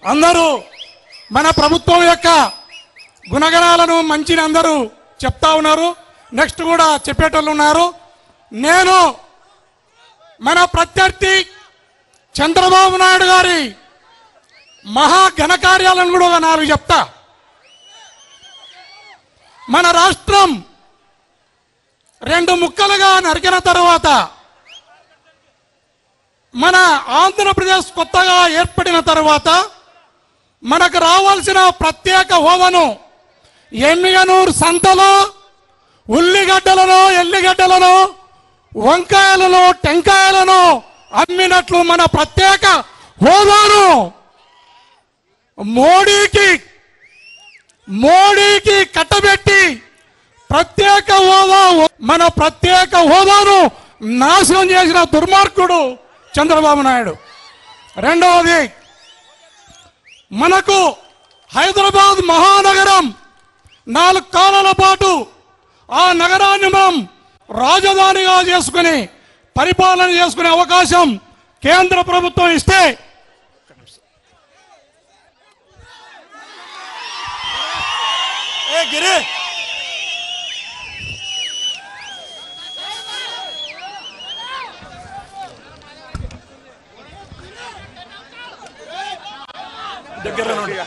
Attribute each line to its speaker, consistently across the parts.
Speaker 1: అందరూ మన ప్రభుత్వం యొక్క గుణగణాలను మంచిని అందరూ చెప్తా ఉన్నారు. నెక్స్ట్ కూడా చెప్పేటోళ్ళు ఉన్నారు. నేను మన ప్రత్యర్థి చంద్రబాబు నాయుడు గారి మహా ఘనకార్యాలను కూడా 4 చెప్తా. మన రాష్ట్రం 2 ముక్కలుగా నరికిన తర్వాత మన ఆంధ్రప్రదేశ్ కొత్తగా ఏర్పడిన తర్వాత మనకు రావాల్సిన ప్రత్యేక హోదాను ఎమ్మిగనూరు సంతలో ఉల్లిగడ్డలను ఎల్లిగడ్డలను వంకాయలను టెంకాయలను అమ్మినట్లు మన ప్రత్యేక హోదాను మోడీకి కట్టబెట్టి మన ప్రత్యేక హోదాను నాశనం చేసిన దుర్మార్గుడు చంద్రబాబు నాయుడు. రెండవది, మనకు హైదరాబాద్ మహానగరం 4 కాలాల పాటు ఆ నగరాన్ని మనం రాజధానిగా చేసుకుని పరిపాలన చేసుకునే అవకాశం కేంద్ర ప్రభుత్వం ఇస్తే గిరి దగ్గర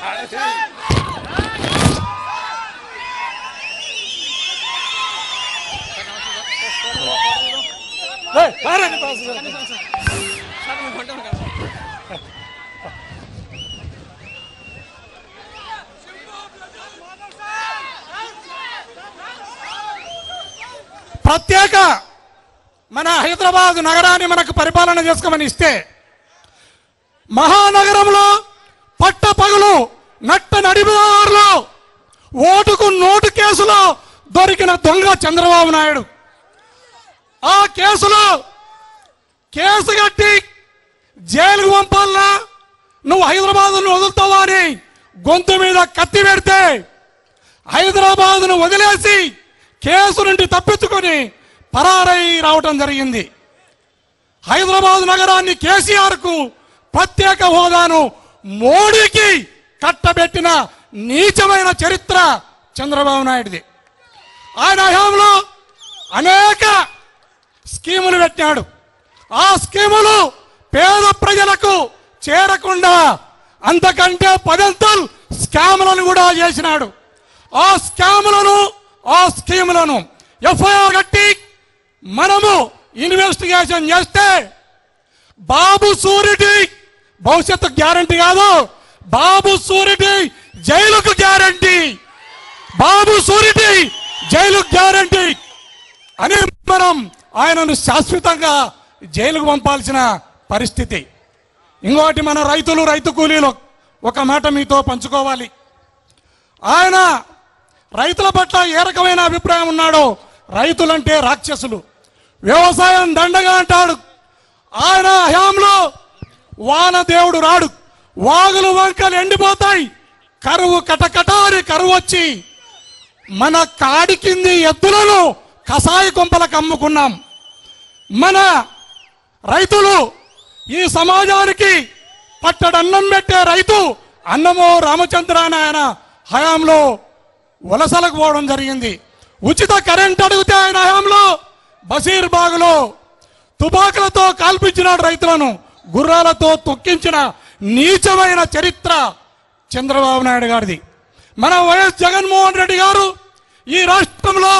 Speaker 1: ప్రత్యేక మన హైదరాబాద్ నగరాన్ని మనకు పరిపాలన చేసుకోమని ఇస్తే మహానగరంలో పట్టపగలు నట్ట నడిదారులో ఓటుకు నోటు కేసులో దొరికిన దొంగ చంద్రబాబు నాయుడు. ఆ కేసులో కేసు కట్టి జైలుకు పంపాలన్నా నువ్వు హైదరాబాద్ను వదులుతావా అని గొంతు మీద కత్తి పెడితే హైదరాబాద్ను వదిలేసి కేసు నుండి తప్పించుకొని పరారై రావటం జరిగింది. హైదరాబాద్ నగరాన్ని కేసీఆర్కు ప్రత్యేక హోదాను మోడీకి కట్టబెట్టిన నీచమైన చరిత్ర చంద్రబాబు నాయుడుది. ఆయన హయాంలో అనేక స్కీములు పెట్టాడు. ఆ స్కీములు పేద ప్రజలకు చేరకుండా అంతకంటే 10 స్కాములను కూడా చేసినాడు. ఆ స్కీములను ఎఫ్ఐఆర్ కట్టి మనము ఇన్వెస్టిగేషన్ చేస్తే బాబు సూరిటీ భవిష్యత్తు గ్యారంటీ కాదు, బాబు సూరిటీ జైలుకు గ్యారంటీ, బాబు సూరిటీ జైలుకు గ్యారంటీ అని మనం ఆయనను శాశ్వతంగా జైలుకు పంపాల్సిన పరిస్థితి. ఇంకోటి, మన రైతు కూలీలు ఒక మాట మీతో పంచుకోవాలి. ఆయన రైతుల పట్ల ఏ రకమైన అభిప్రాయం ఉన్నాడో, రైతులంటే రాక్షసులు, వ్యవసాయం దండగా అంటాడు. ఆయన హయాంలో వాన దేవుడు రాడు, వాగులు వంకలు ఎండిపోతాయి, కరువు కటకటారి కరువు వచ్చి మన కాడి కింది ఎద్దులను కసాయి కొంపలకు అమ్ముకున్నాం. మన రైతులు ఈ సమాజానికి పట్టడన్నం పెట్టే రైతు అన్నమో రామచంద్ర ఆయన హయాంలో వలసలకు పోవడం జరిగింది. ఉచిత కరెంట్ అడిగితే ఆయన హయాంలో బషీర్బాగులో తుపాకులతో కాల్పించినాడు రైతులను, గుర్రాలతో తొక్కించిన నీచమైన చరిత్ర చంద్రబాబు నాయుడు గారిది. మన వైఎస్ జగన్మోహన్ రెడ్డి గారు ఈ రాష్ట్రంలో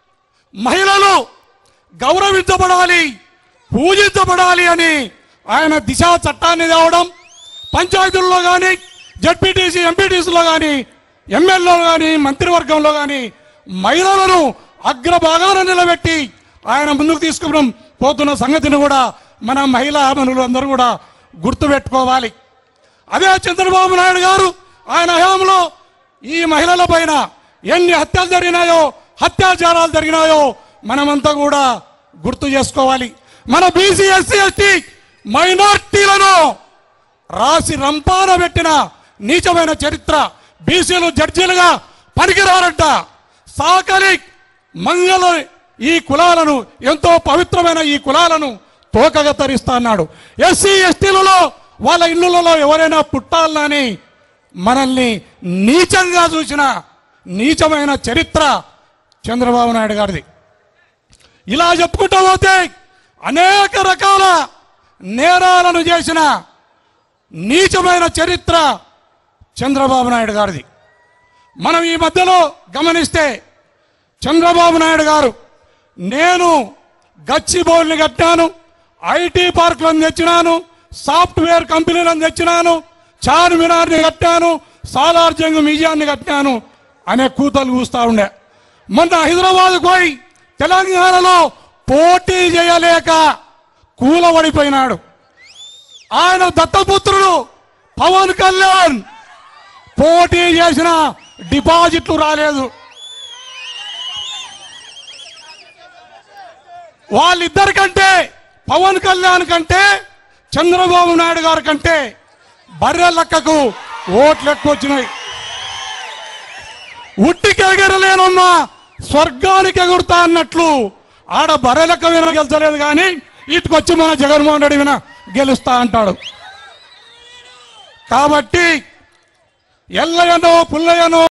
Speaker 1: మహిళలు గౌరవించబడాలి, పూజించబడాలి అని ఆయన దిశా చట్టాన్ని తేవడం, పంచాయతీల్లో కానీ జడ్పీటీసీ ఎంపీటీసీలో కానీ ఎమ్మెల్యేలో కానీ మంత్రివర్గంలో కానీ మహిళలను అగ్రభాగాన నిలబెట్టి ఆయన ముందుకు తీసుకుని పోతున్న సంగతిని కూడా మన మహిళా మనులు అందరూ కూడా గుర్తుపెట్టుకోవాలి. అదే చంద్రబాబు నాయుడు గారు ఆయన హయాంలో ఈ మహిళల పైన ఎన్ని హత్యలు జరిగినాయో, అత్యాచారాలు జరిగినాయో మనమంతా కూడా గుర్తు చేసుకోవాలి. మన బీసీ ఎస్సీ ఎస్టీ మైనార్టీలను రాసి రంపాన పెట్టిన నీచమైన చరిత్ర. బీసీలు జడ్జీలుగా పనికిరారంట. సాకలి మంగళ ఈ కులాలను, ఎంతో పవిత్రమైన ఈ కులాలను తోకగా తరిస్తా అన్నాడు. ఎస్సీ ఎస్టీలలో వాళ్ళ ఇళ్ళలో ఎవరైనా పుట్టాలని మనల్ని నీచంగా చూసిన నీచమైన చరిత్ర చంద్రబాబు నాయుడు గారిది. ఇలా చెప్పుకుంటూ పోతే అనేక రకాల నేరాలను చేసిన నీచమైన చరిత్ర చంద్రబాబు నాయుడు గారిది. మనం ఈ మధ్యలో గమనిస్తే చంద్రబాబు నాయుడు గారు నేను గచ్చిబౌలిని కట్టాను, ఐటీ పార్కులను తెచ్చినాను, సాఫ్ట్వేర్ కంపెనీలను తెచ్చినాను, చార్మినార్ని కట్టాను, సాలార్ జంగ్ మ్యూజియాన్ని కట్టాను అనే కూతలు కూస్తా ఉండే. మొన్న హైదరాబాద్ పోయి తెలంగాణలో పోటీ చేయలేక కూలబడిపోయినాడు. ఆయన దత్తపుత్రుడు పవన్ కళ్యాణ్ పోటీ చేసిన డిపాజిట్లు రాలేదు. వాళ్ళిద్దరికంటే పవన్ కళ్యాణ్ కంటే చంద్రబాబు నాయుడు గారి కంటే బర్రె లెక్కకు ఓట్లు ఎక్కువ వచ్చినాయి. ఉట్టికి ఎగరలేనమ్మా స్వర్గానికి ఎగురుతా అన్నట్లు ఆడ బర్రె లెక్క విన గెలిచలేదు, కానీ ఇటుకొచ్చి మన జగన్మోహన్ రెడ్డి విన గెలుస్తా అంటాడు. కాబట్టి ఎల్లయ్యనో పుల్లయ్యనో